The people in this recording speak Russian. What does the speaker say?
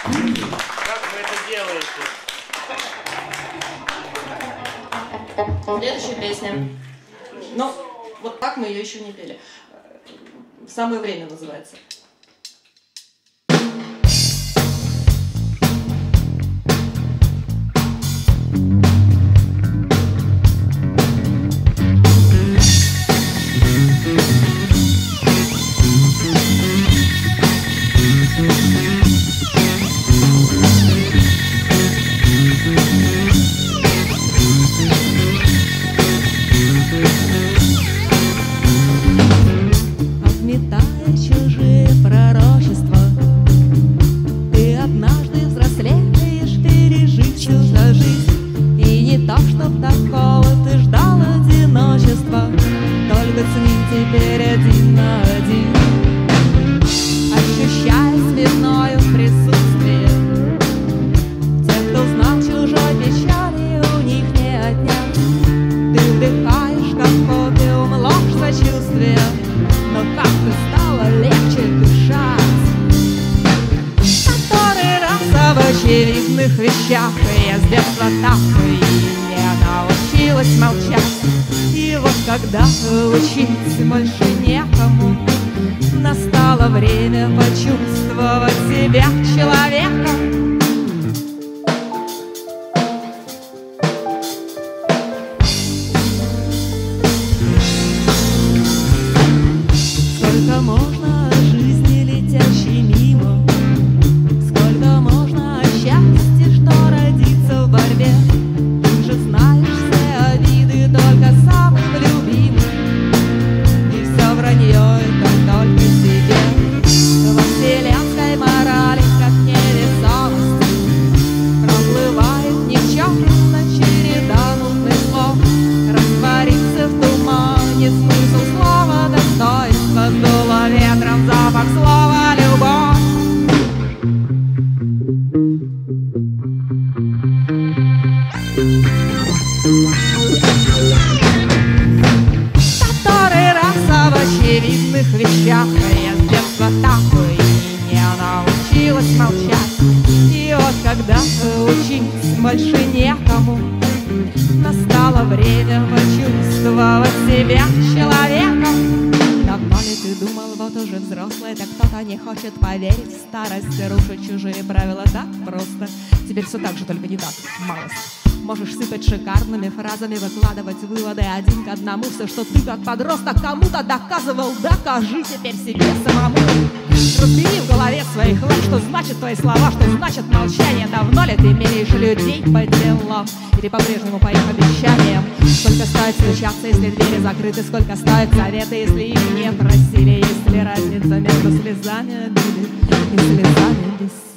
Как вы это делаете? Следующая песня. Ну, вот так мы ее еще не пели. «Самое время» называется. Отметая чужие пророчества, ты однажды взрослеешь, пережив чужую жизнь. И не то, чтоб такого ты ждал одиночества, только с ним теперь один на один, ощущая спиною присутствие. Те, кто знал чужой печали, у них не отнять. Ты вдыхаешь, как опиум, ложь сочувствия, но как-то стало легче дышать. Который раз об очевидных вещах я с детства так и не научилась молчать. И вот когда учить больше некому, настало время почувствовать себя человеком. Сколько можно о жизни, летящей мимо, сколько можно о счастье, что родится в борьбе. Ты же знаешь все обиды только самым любимым, и все вранье это только себе. Во вселенской морали, как невесомость, проплывает никчемно череда нудных слов. Растворится в тумане смысл слова достоинства, сдуло ветром запах слова любовь. Который раз об очевидных вещах я с детства так и не научилась молчать. И вот когда учить больше некому, настало время почувствовать себя человеком. Давно ли ты думал, вот уже взрослый, так кто-то не хочет поверить в старость, рушить чужие правила так просто. Теперь все так же, только не так, малость. Можешь сыпать шикарными фразами, выкладывать выводы один к одному. Все, что ты как подросток кому-то доказывал, докажи теперь себе самому. Разбери в голове своих лап, что значит твои слова, что значит молчание. Давно ли ты меряешь людей по делам или по-прежнему по их обещаниям? Сколько стоит встречаться, если двери закрыты? Сколько стоят советы, если их не просили? Есть ли разница между слезами обиды и слезами бессилия?